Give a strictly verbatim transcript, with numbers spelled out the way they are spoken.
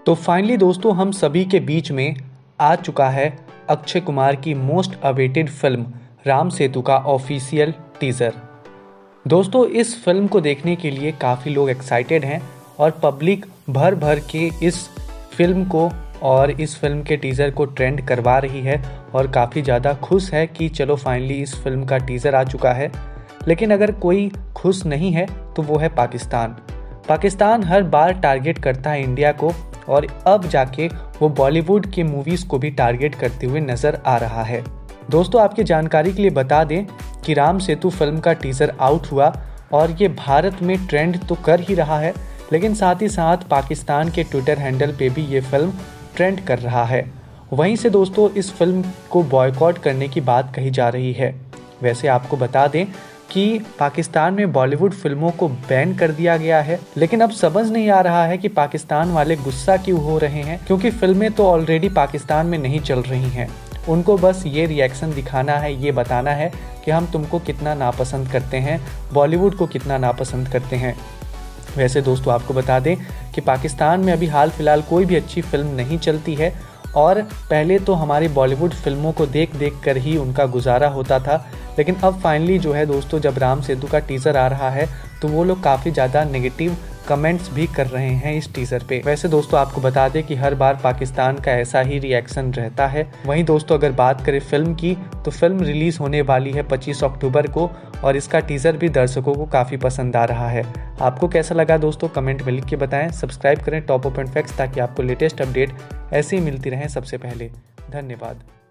तो फाइनली दोस्तों हम सभी के बीच में आ चुका है अक्षय कुमार की most awaited film Ram Setu का ऑफिशियल टीज़र। दोस्तों इस फिल्म को देखने के लिए काफ़ी लोग एक्साइटेड हैं और पब्लिक भर भर के इस फिल्म को और इस फिल्म के टीज़र को ट्रेंड करवा रही है और काफ़ी ज़्यादा खुश है कि चलो फाइनली इस फिल्म का टीज़र आ चुका है। लेकिन अगर कोई खुश नहीं है तो वो है पाकिस्तान। पाकिस्तान हर बार टारगेट करता है इंडिया को और अब जाके वो बॉलीवुड के मूवीज़ को भी टारगेट करते हुए नज़र आ रहा है। दोस्तों आपकी जानकारी के लिए बता दें कि राम सेतु फिल्म का टीज़र आउट हुआ और ये भारत में ट्रेंड तो कर ही रहा है, लेकिन साथ ही साथ पाकिस्तान के ट्विटर हैंडल पे भी ये फिल्म ट्रेंड कर रहा है। वहीं से दोस्तों इस फिल्म को बॉयकॉट करने की बात कही जा रही है। वैसे आपको बता दें कि पाकिस्तान में बॉलीवुड फिल्मों को बैन कर दिया गया है, लेकिन अब समझ नहीं आ रहा है कि पाकिस्तान वाले गुस्सा क्यों हो रहे हैं, क्योंकि फिल्में तो ऑलरेडी पाकिस्तान में नहीं चल रही हैं। उनको बस ये रिएक्शन दिखाना है, ये बताना है कि हम तुमको कितना नापसंद करते हैं, बॉलीवुड को कितना नापसंद करते हैं। वैसे दोस्तों आपको बता दें कि पाकिस्तान में अभी हाल फिलहाल कोई भी अच्छी फिल्म नहीं चलती है और पहले तो हमारी बॉलीवुड फिल्मों को देख देख कर ही उनका गुजारा होता था, लेकिन अब फाइनली जो है दोस्तों जब राम सेतु का टीज़र आ रहा है तो वो लोग काफ़ी ज़्यादा नेगेटिव कमेंट्स भी कर रहे हैं इस टीज़र पे। वैसे दोस्तों आपको बता दें कि हर बार पाकिस्तान का ऐसा ही रिएक्शन रहता है। वहीं दोस्तों अगर बात करें फिल्म की तो फिल्म रिलीज़ होने वाली है पच्चीस अक्टूबर को और इसका टीज़र भी दर्शकों को काफ़ी पसंद आ रहा है। आपको कैसा लगा दोस्तों कमेंट में लिख के बताएं। सब्सक्राइब करें टॉप ऑफ एंड फैक्ट्स ताकि आपको लेटेस्ट अपडेट ऐसे ही मिलती रहें सबसे पहले। धन्यवाद।